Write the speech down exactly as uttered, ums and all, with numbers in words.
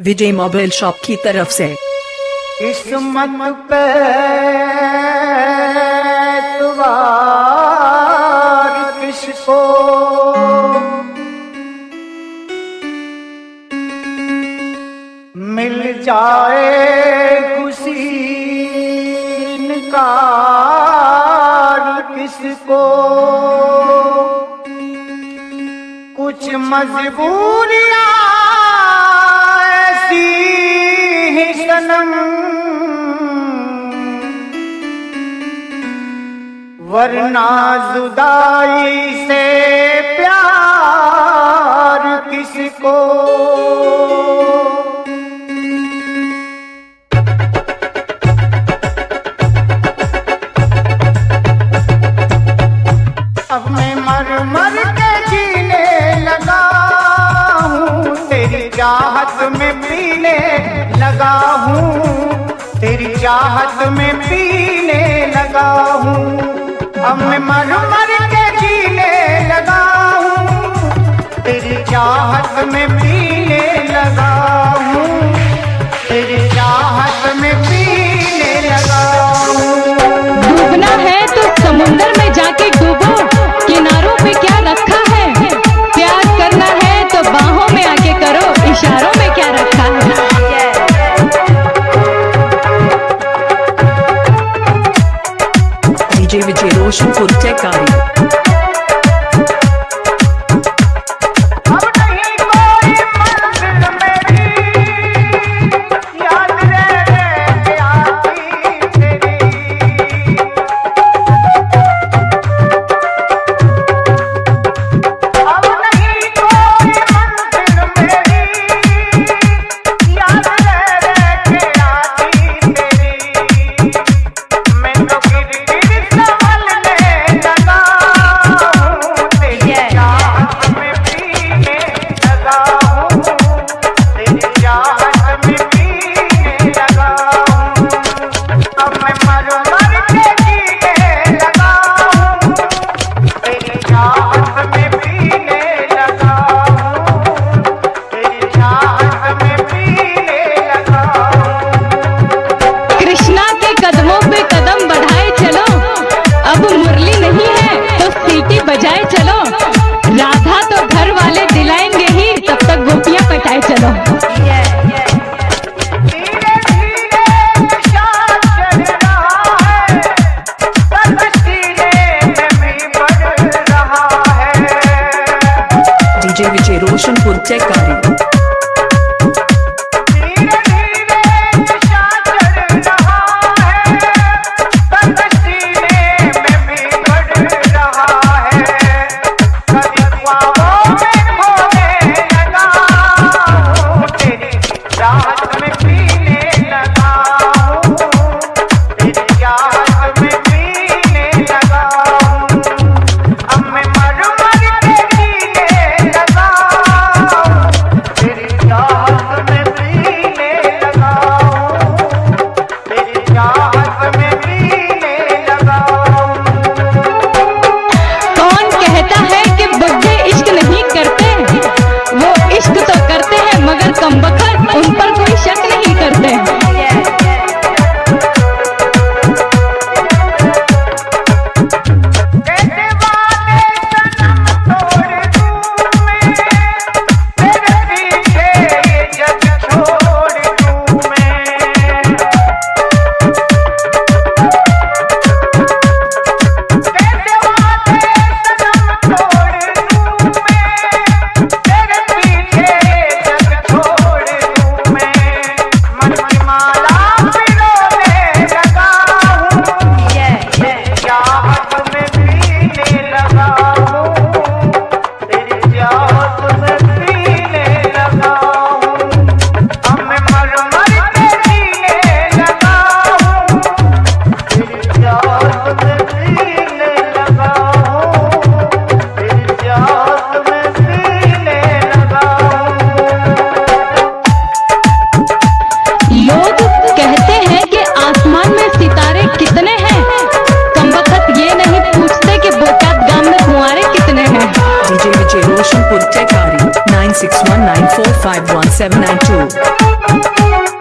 विजय mobile shop की तरफ से किस्मत पे एतबार किसको, मिल जाए खुशी इनकार किसको। कुछ मजबूरियां ऐसी ही सनम, वरना जुदाई से प्यार किसको। अब मैं मर मर के जीने लगा हूँ, तेरी चाहत में पीने लगा हूँ, तेरी चाहत में पीने लगा हूँ। अब मैं मर मर के जीने लगा हूँ, तेरी चाहत में पीने लगा हूँ, तेरी चाहत में पीने लगा हूँ। डूबना है तो समुंदर में जाके डूबो, किनारों पे क्या रखा है। प्यार करना है तो बाहों में आके करो, इशारों में क्या रखा है। डीजे विजय रोशनपुर टेकारी। अब नहीं कोई seven nine two.